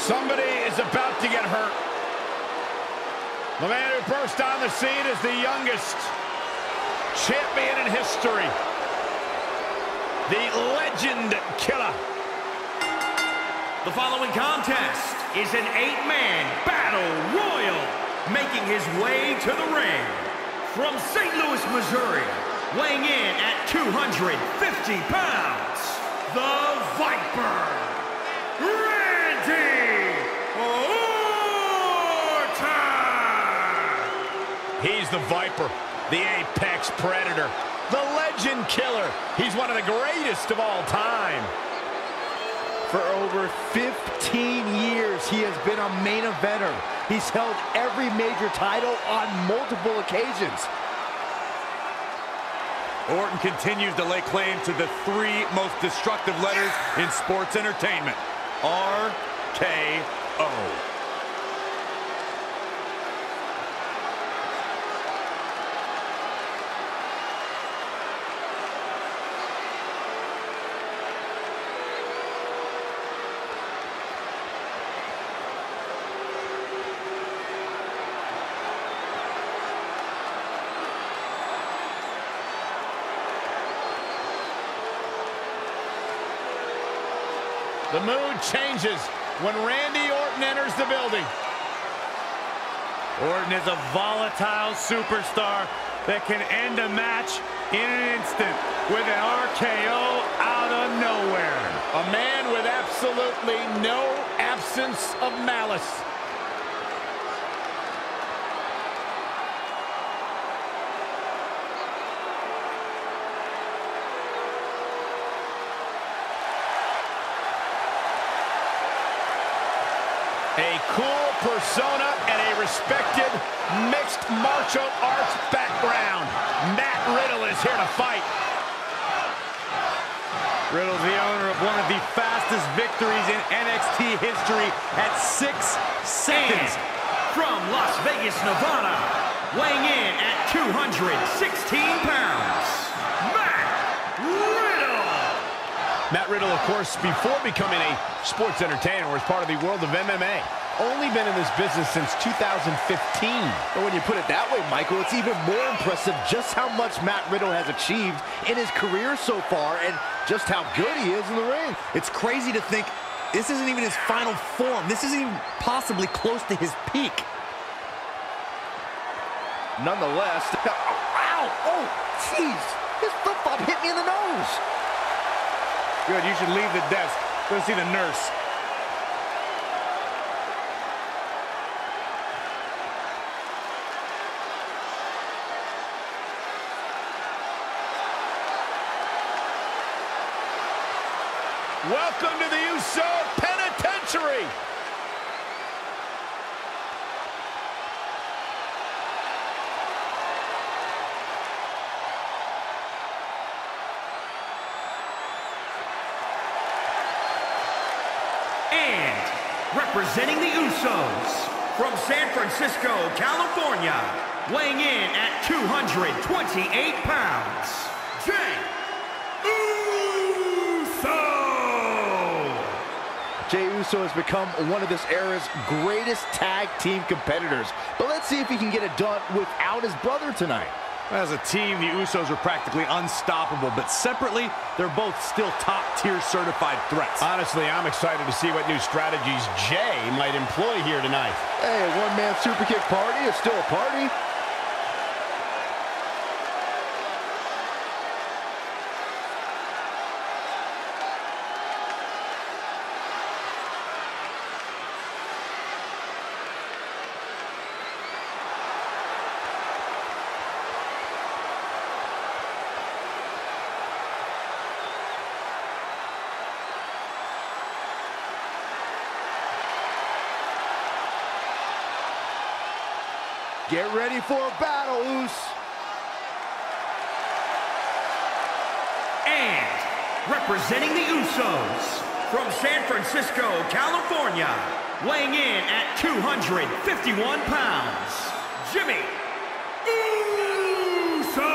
Somebody is about to get hurt. The man who burst on the scene is the youngest champion in history. The Legend Killer. The following contest is an 8-man battle royal. Making his way to the ring from St. Louis, Missouri, weighing in at 250 pounds, the Viper, Randy Orton! He's the Viper, the apex predator, the Legend Killer. He's one of the greatest of all time. For over 15 years, he has been a main eventer. He's held every major title on multiple occasions. Orton continues to lay claim to the 3 most destructive letters in sports entertainment. RKO. The mood changes when Randy Orton enters the building. Orton is a volatile superstar that can end a match in an instant with an RKO out of nowhere. A man with absolutely no absence of malice. A cool persona and a respected mixed martial arts background. Matt Riddle is here to fight. Riddle's the owner of one of the fastest victories in NXT history at 6 seconds. And from Las Vegas, Nevada, weighing in at 216 pounds, Matt Riddle! Matt Riddle, of course, before becoming a sports entertainer, was part of the world of MMA. Only been in this business since 2015. But when you put it that way, Michael, it's even more impressive just how much Matt Riddle has achieved in his career so far and just how good he is in the ring. It's crazy to think this isn't even his final form. This isn't even possibly close to his peak. Nonetheless, ow! Oh, jeez! His flip-flop hit me in the nose! Good, you should leave the desk. Go see the nurse. Welcome to the Uso Penitentiary. And representing the Usos from San Francisco, California, weighing in at 228 pounds, Jey Jey Uso has become one of this era's greatest tag team competitors. But let's see if he can get it done without his brother tonight. As a team, the Usos are practically unstoppable, but separately, they're both still top-tier certified threats. Honestly, I'm excited to see what new strategies Jey might employ here tonight. Hey, a one-man super kick party is still a party. Get ready for a battle, Us. And representing the Usos from San Francisco, California, weighing in at 251 pounds, Jimmy Uso!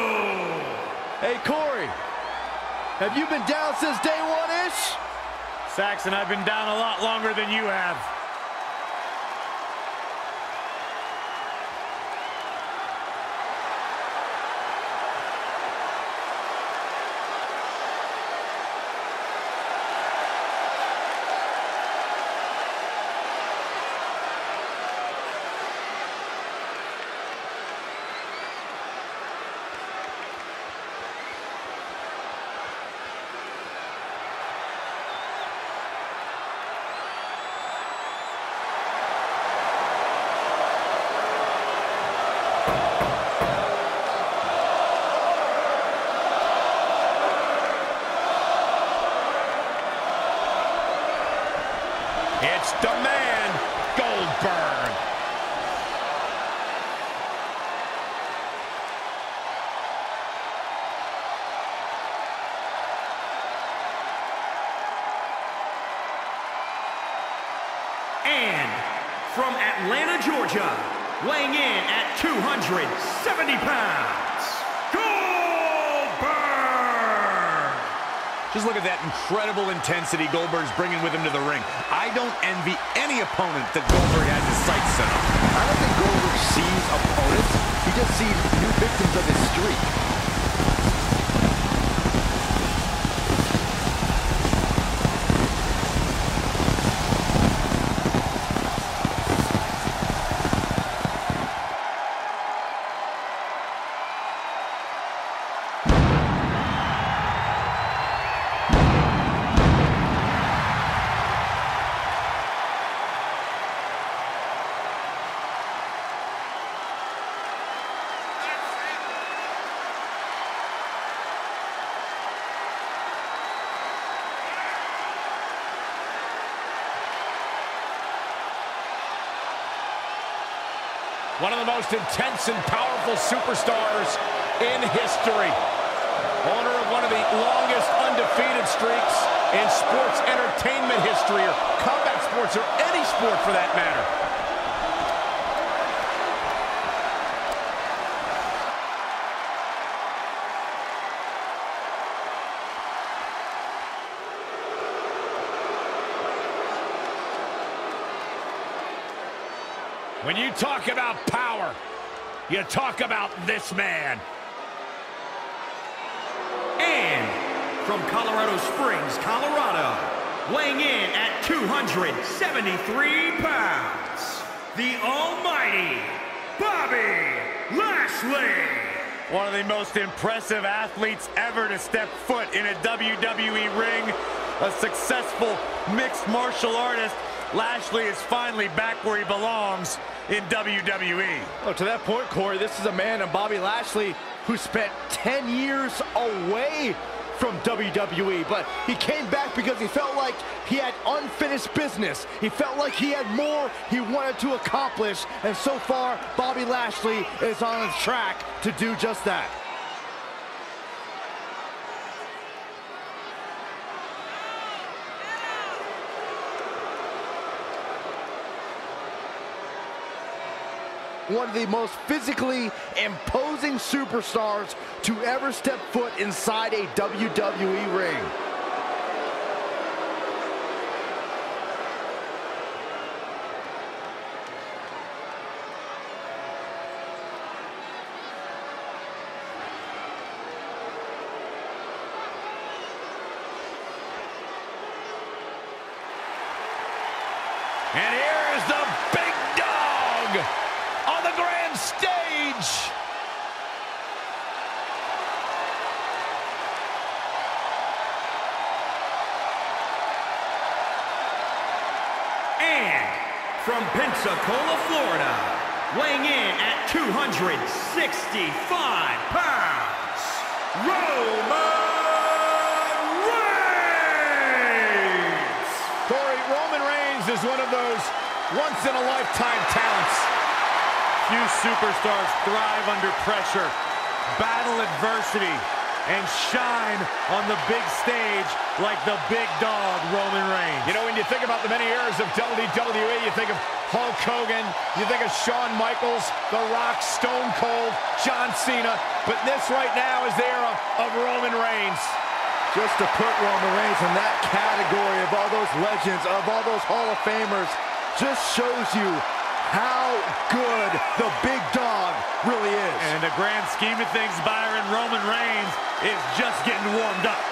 Hey, Corey, have you been down since day one-ish? Saxton, I've been down a lot longer than you have. It's the man, Goldberg. And from Atlanta, Georgia, weighing in at 270 pounds, Goldberg! Just look at that incredible intensity Goldberg's bringing with him to the ring. I don't envy any opponent that Goldberg has his sights set on. I don't think Goldberg sees opponents. He just sees new victims of his streak. One of the most intense and powerful superstars in history. Owner of one of the longest undefeated streaks in sports entertainment history, or combat sports, or any sport for that matter. When you talk about power, you talk about this man. And from Colorado Springs, Colorado, weighing in at 273 pounds, the almighty Bobby Lashley. One of the most impressive athletes ever to step foot in a WWE ring. A successful mixed martial artist. Lashley is finally back where he belongs in WWE. Oh, to that point, Corey, this is a man in Bobby Lashley who spent 10 years away from WWE, but he came back because he felt like he had unfinished business. He felt like he had more he wanted to accomplish, and so far, Bobby Lashley is on his track to do just that. One of the most physically imposing superstars to ever step foot inside a WWE ring. And here is the big dog on the grand stage. And from Pensacola, Florida, weighing in at 265 pounds, Roman Reigns! Corey, Roman Reigns is one of those once-in-a-lifetime talents. Few superstars thrive under pressure, battle adversity, and shine on the big stage like the big dog, Roman Reigns. You know, when you think about the many eras of WWE, you think of Hulk Hogan, you think of Shawn Michaels, The Rock, Stone Cold, John Cena, but this right now is the era of Roman Reigns. Just to put Roman Reigns in that category of all those legends, of all those Hall of Famers, just shows you how good the big dog really is. And in the grand scheme of things, Byron, Roman Reigns is just getting warmed up.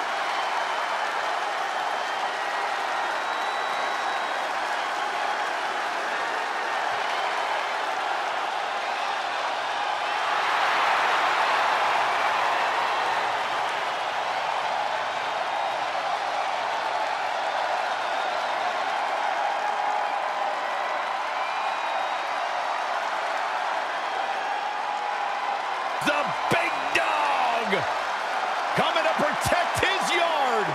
The big dog coming to protect his yard.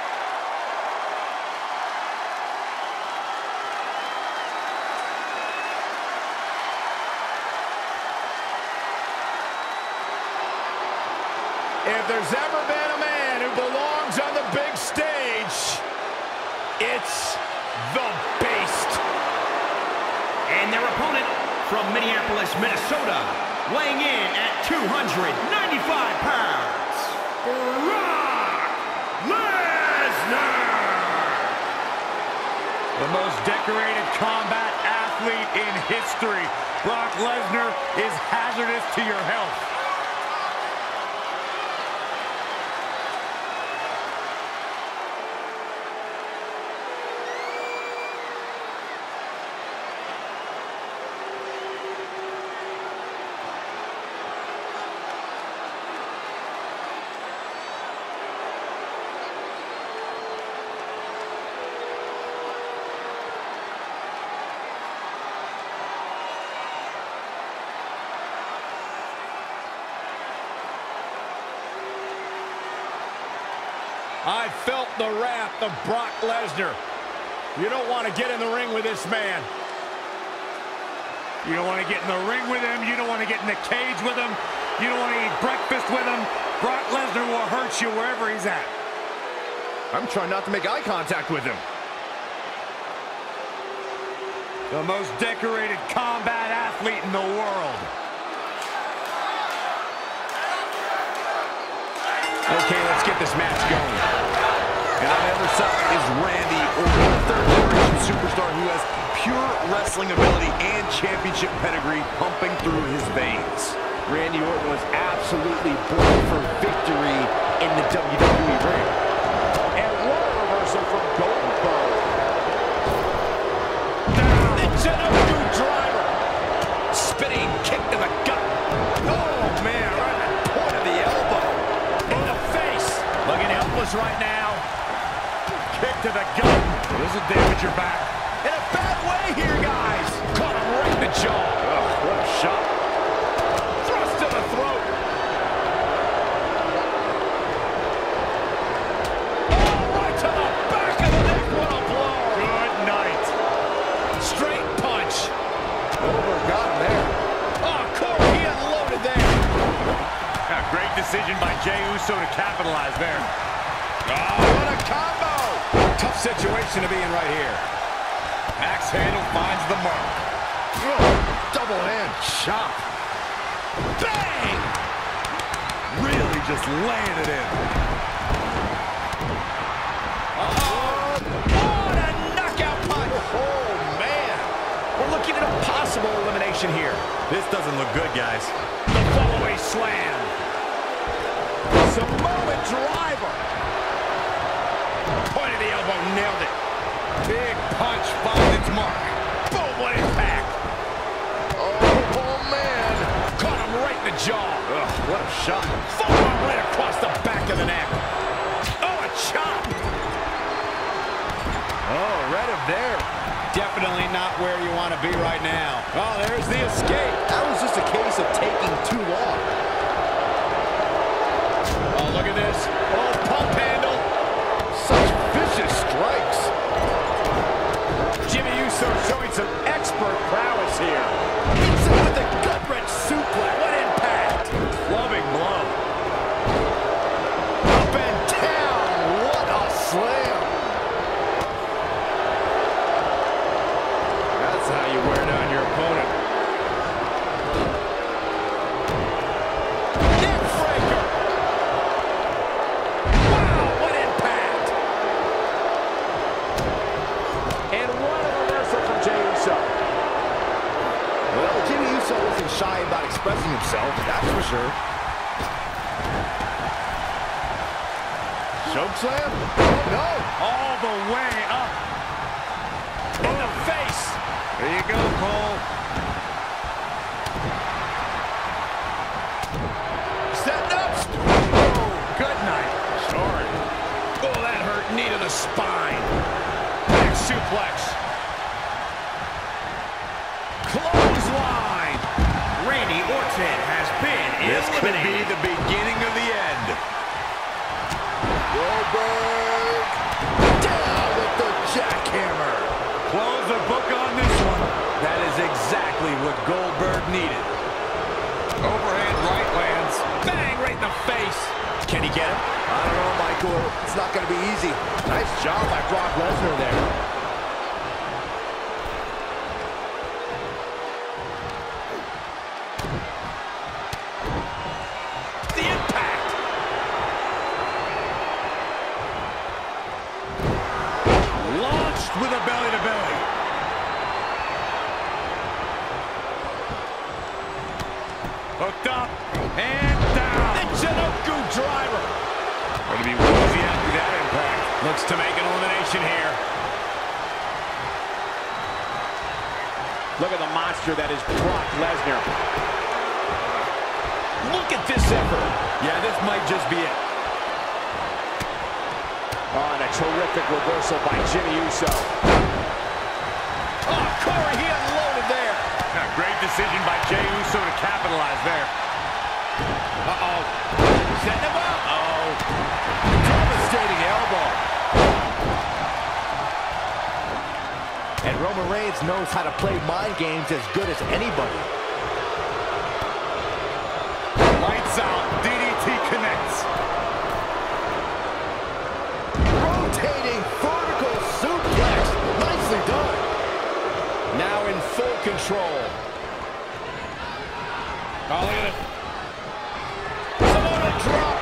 If there's ever been a man who belongs on the big stage, it's the Beast. And their opponent from Minneapolis, Minnesota, weighing in at 295 pounds, Brock Lesnar! The most decorated combat athlete in history. Brock Lesnar is hazardous to your health. I felt the wrath of Brock Lesnar. You don't want to get in the ring with this man. You don't want to get in the ring with him. You don't want to get in the cage with him. You don't want to eat breakfast with him. Brock Lesnar will hurt you wherever he's at. I'm trying not to make eye contact with him. The most decorated combat athlete in the world. Okay, let's get this match going. And on the other side is Randy Orton, a third-generation superstar who has pure wrestling ability and championship pedigree pumping through his veins. Randy Orton was absolutely born for victory in the WWE ring. And what a reversal from Goldberg. Into the new driver. Spinning kick to the gut. Oh, man, right at the point of the elbow. In the face. Looking helpless right now. Kick to the gut. This will damage your back. In a bad way here, guys. Caught him right in the jaw. Oh, what a shot. Thrust to the throat. Oh, right to the back of the neck. What a blow. Good night. Straight punch. Goldberg got him there. Oh, Corey, he unloaded there. A great decision by Jey Uso to capitalize there. Oh, what a combo. Tough situation to be in right here. Axe handle finds the mark. Oh, double hand chop. Bang! Really just laying it in. Oh, what a knockout punch. Oh, man. We're looking at a possible elimination here. This doesn't look good, guys. The follow-away slam. Samoa driver. Point of the elbow, nailed it. Big punch finds its mark. Boom, what impact. Oh, man. Caught him right in the jaw. Ugh, what a shot. Forearm right across the back of the neck. Oh, a chop. Oh, read him there. Definitely not where you want to be right now. Oh, there's the escape. That was just a case of taking too long. Oh, look at this. Oh, pump handle. Such vicious strikes. Jimmy Uso showing some expert prowess here. Hits him with a gut-wrench suplex. What impact. Clubbing blow. Up and down. What a slam. That's how you wear down your opponent. Neck breaker. expressing himself, that's for sure. Choke slam? Oh, no. All the way up. In the face. There you go, Cole. Setting up. Oh, good night. Short. Oh, that hurt. Knee to the spine. Back suplex. Clothesline. Randy Orton has been This could be eliminated. the beginning of the end. Goldberg down with the jackhammer. Close the book on this one. That is exactly what Goldberg needed. Overhand right lands. Bang, right in the face. Can he get him? I don't know, Michael. It's not going to be easy. Nice job by Brock Lesnar there. The impact. Launched with a belly-to-belly. Hooked up and down. The Jinoku driver. Going to be woozy after that impact. Looks to make an elimination here. Look at the monster that is Brock Lesnar. Look at this effort. Yeah, this might just be it. Oh, and a terrific reversal by Jimmy Uso. Oh, Corey, he unloaded there. A great decision by Jey Uso to capitalize there. Uh-oh. Setting him up. Oh. Devastating elbow. And Roman Reigns knows how to play mind games as good as anybody. Lights out. DDT connects. Rotating vertical suplex. Nicely done. Now in full control. Oh, look at it. Samoa drop.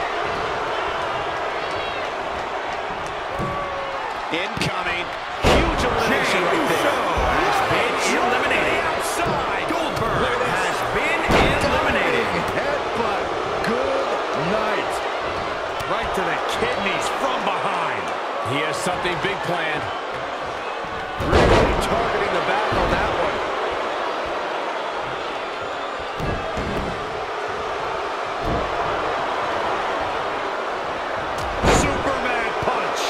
Incoming. Huge elimination right there. Has been eliminated. Outside. Goldberg has been eliminated. Headbutt. Good night. Right to the kidneys from behind. He has something big planned. Really targeting the back on that one. Superman punch.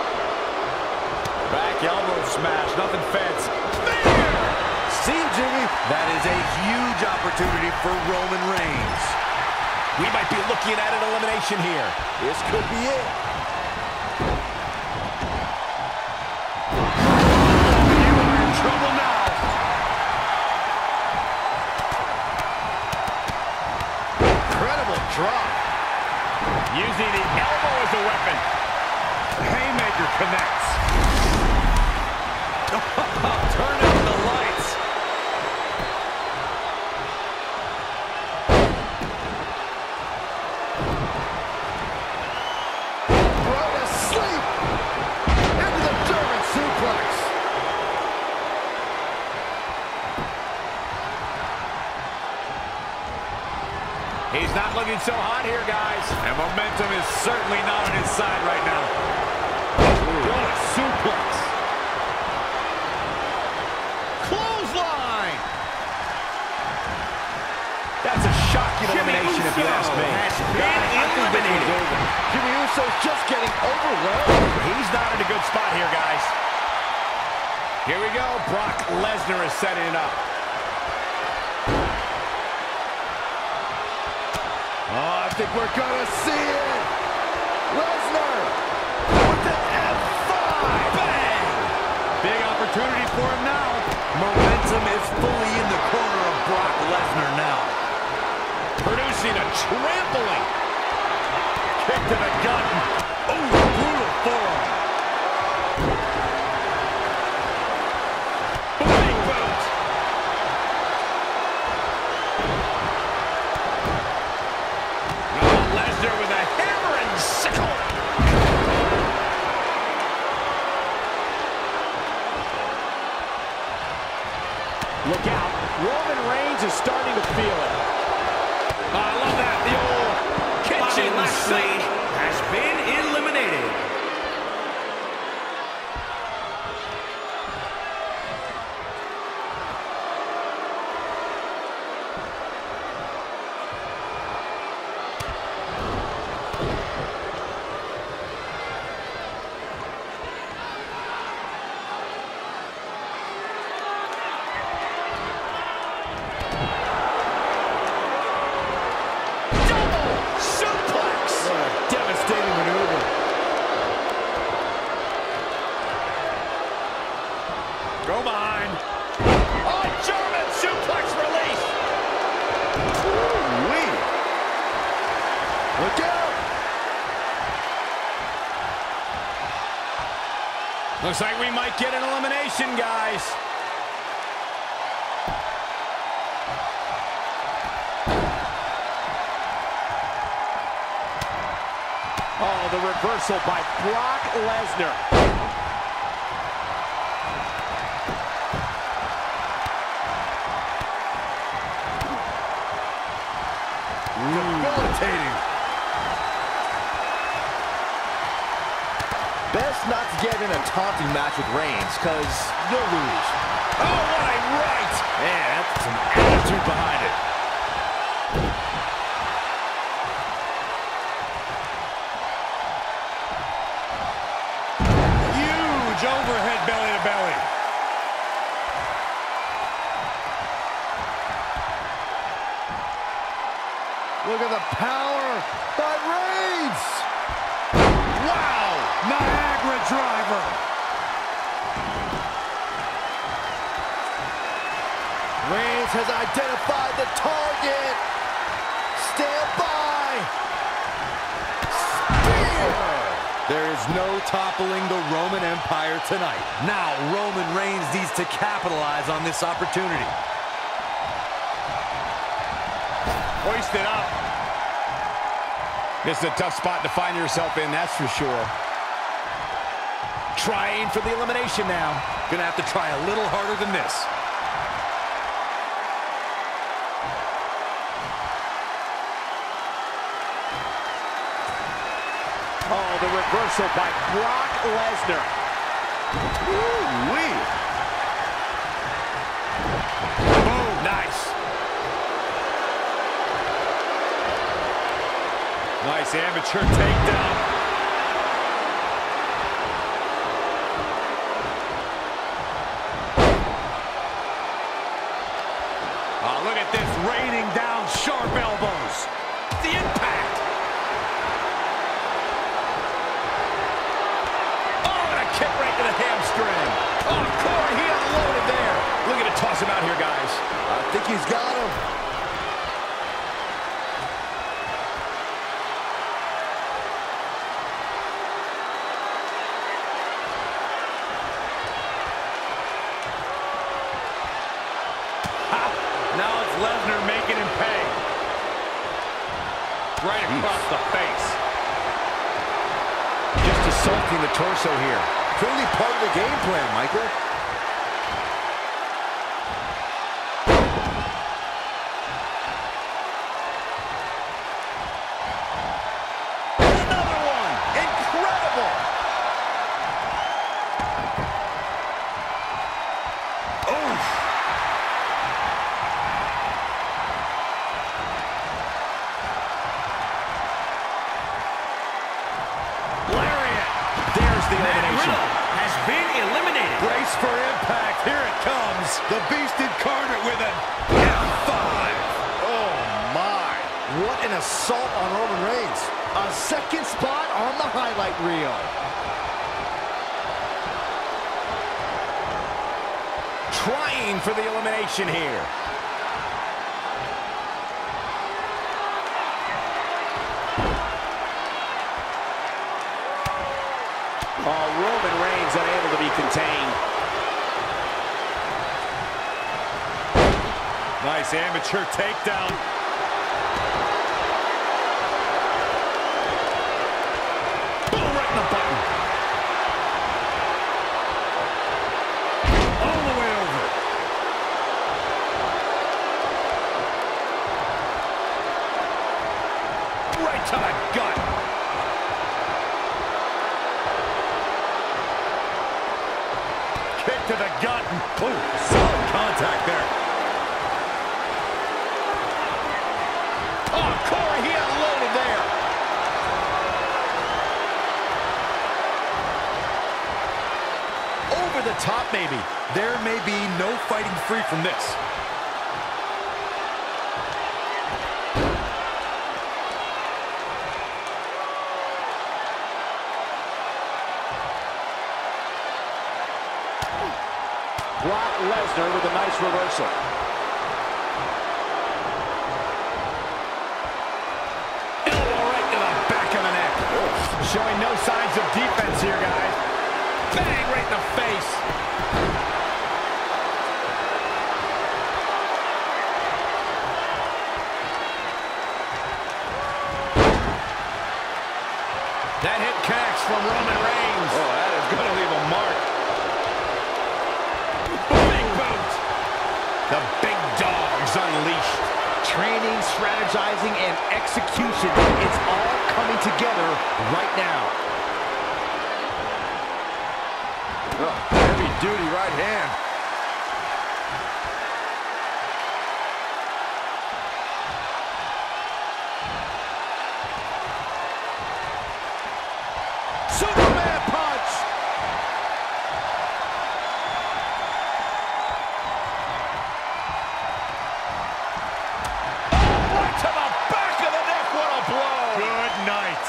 Back elbow smash. Nothing fancy. See you, Jimmy. That is a huge opportunity for Roman Reigns. We might be looking at an elimination here. This could be it. You are in trouble now. Incredible drop. Using the elbow as a weapon. Haymaker connects. Turn out the lights. Right asleep. Into the German suplex. He's not looking so hot here, guys. And momentum is certainly not on his side right now. What a suplex. Clothesline. That's a shocking Jimmy elimination, if you Uso ask me. has been eliminated. Jimmy Uso's just getting overwhelmed. He's not in a good spot here, guys. Here we go. Brock Lesnar is setting it up. Oh, I think we're gonna see it. Lesnar with the F5. Bang! Big opportunity for him now. Momentum is fully in the corner of Brock Lesnar now. Producing a trampling. Kick to the gut. Oh, brutal forearm. Big boot. Oh, Lesnar with a hammer and sickle. Look out. Roman Reigns is starting to feel it. I love that. The old Bobby kitchen Lashley sink. has been eliminated. Go behind. Oh, German suplex release. Ooh-wee. Look out. Looks like we might get an elimination, guys. Oh, the reversal by Brock Lesnar. Debilitating. Best not to get in a taunting match with Reigns, because you'll lose. Oh, what a right! Man, that's some attitude behind it. Huge overhead belly to belly. Look at the power by Reigns. Wow! Niagara driver. Reigns has identified the target. Stand by. Spear. There is no toppling the Roman Empire tonight. Now Roman Reigns needs to capitalize on this opportunity. Hoisted up. This is a tough spot to find yourself in, that's for sure. Trying for the elimination now. Gonna have to try a little harder than this. Oh, the reversal by Brock Lesnar. Woo-wee. Boom, nice. Nice amateur takedown. Oh, look at this, raining down sharp elbows. The impact. Oh, and a kick right to the hamstring. Oh, Corey, he unloaded there. Looking to toss him out here, guys. I think he's got him. Now it's Lesnar making him pay. Right across the face. Just assaulting the torso here. Clearly part of the game plan, Michael. Another one. Incredible. Oof. Lariat. There's the Matt elimination. Riddle has been eliminated. Brace for impact. Here it comes. The Beast Incarnate with an F5. Oh, my. What an assault on Roman Reigns. A second spot on the highlight reel. Trying for the elimination here. Oh, Roman Reigns unable to be contained. Nice amateur takedown. Boom, right in the button. All the way over. Oh, solid contact there. Oh, Corey, he unloaded there. Over the top, maybe. There may be no fighting free from this. Brock Lesnar with a nice reversal. Elbow right to the back of the neck. Showing no signs of defense here, guys. Bang right in the face. That hit connects from Roman Reigns. Oh, that is going to leave a mark. Big boot. The big dog's unleashed. Training, strategizing, and execution. It's all coming together right now. Oh, heavy-duty right hand. Superman punch. Right to the back of the neck. What a blow. Good night.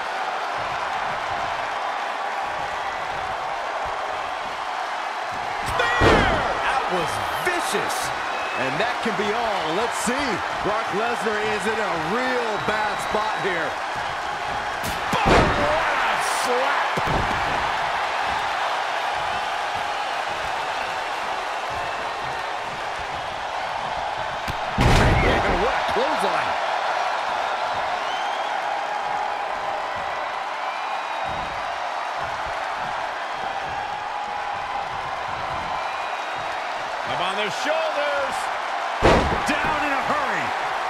That was vicious. And that can be all. Let's see. Brock Lesnar is in a real bad spot here. What a slap. And what a clothesline. Up on their shoulders. Down in a hurry.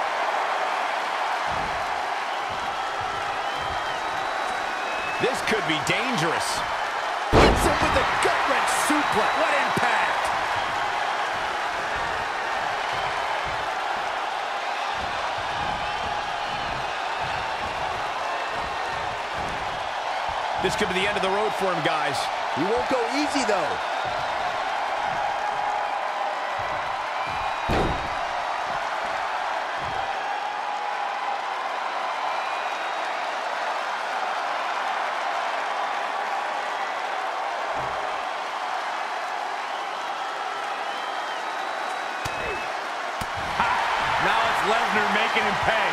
This could be dangerous. Hits him with a gut-wrench suplex. What impact. This could be the end of the road for him, guys. He won't go easy, though. Now it's Lesnar making him pay.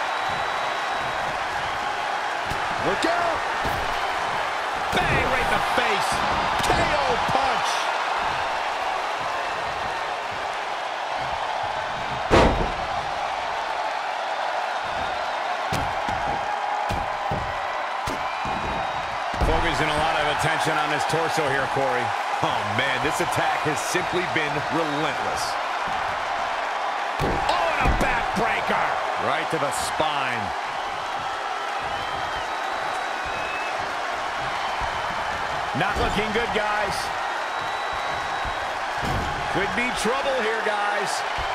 Look out. Bang right in the face. KO punch. Focusing a lot of attention on his torso here, Corey. Oh, man, this attack has simply been relentless. Oh, and a backbreaker. Right to the spine. Not looking good, guys. Could be trouble here, guys.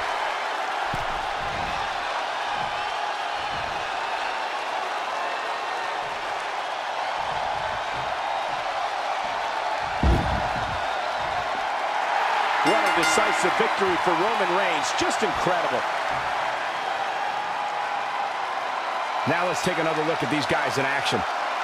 What a decisive victory for Roman Reigns. Just incredible. Now let's take another look at these guys in action.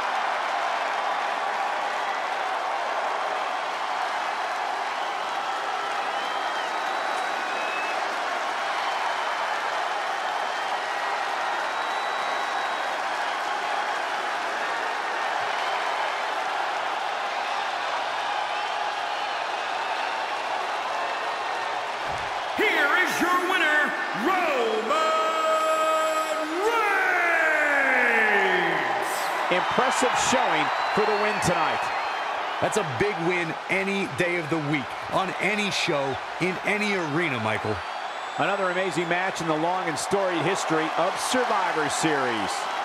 Here is your winner, Roman Reigns! Impressive showing for the win tonight. That's a big win any day of the week, on any show, in any arena, Michael. Another amazing match in the long and storied history of Survivor Series.